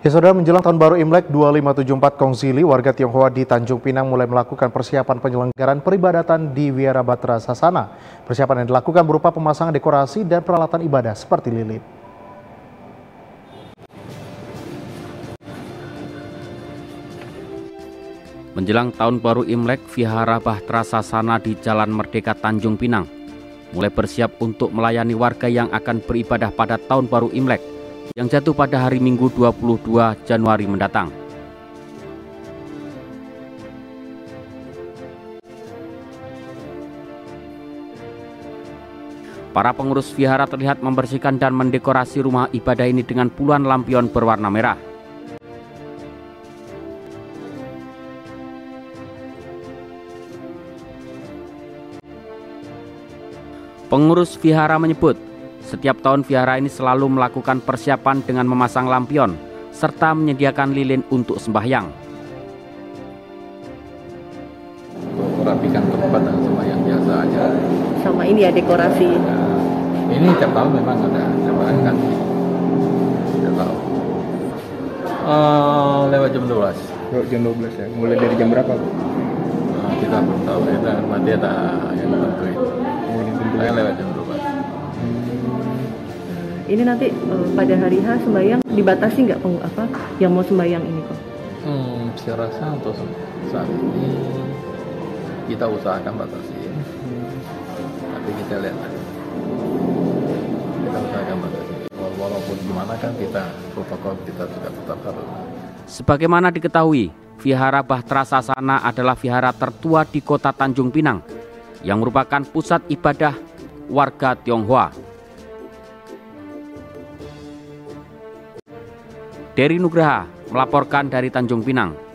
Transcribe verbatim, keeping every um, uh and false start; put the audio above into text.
Ya, saudara, menjelang tahun baru Imlek dua ribu lima ratus tujuh puluh empat Kongzili, warga Tionghoa di Tanjung Pinang mulai melakukan persiapan penyelenggaraan peribadatan di Wihara Batra Sasana. Persiapan yang dilakukan berupa pemasangan dekorasi dan peralatan ibadah seperti lilin. Menjelang tahun baru Imlek, Wihara Batra Sasana di Jalan Merdeka Tanjung Pinang mulai bersiap untuk melayani warga yang akan beribadah pada tahun baru Imlek yang jatuh pada hari Minggu dua puluh dua Januari mendatang. Para pengurus wihara terlihat membersihkan dan mendekorasi rumah ibadah ini dengan puluhan lampion berwarna merah. Pengurus wihara menyebut, setiap tahun wihara ini selalu melakukan persiapan dengan memasang lampion serta menyediakan lilin untuk sembahyang. Merapikan tempat dan sembahyang biasa aja. Sama ini ya dekorasi. Nah, ini tiap tahun memang ada coba kan. Tiap tahun. Uh, lewat jam dua belas. Lewat jam dua belas ya. Mulai dari jam berapa, Bu? Nah, kita belum tahu. Kita nanti ada yang tentuin. Oh, yang tentu. Saya lewat jam dua belas. Ini nanti uh, pada hari H sembahyang dibatasi nggak peng apa yang mau sembahyang ini kok? Hmm, saya rasa untuk saat ini kita usahakan batasi. Tapi kita lihat lagi. Kita usahakan batasi. Walaupun gimana kan kita protokol kita juga tetap harus. Sebagaimana diketahui, Wihara Batra Sasana adalah wihara tertua di kota Tanjung Pinang yang merupakan pusat ibadah warga Tionghoa. Dery Nugraha melaporkan dari Tanjung Pinang.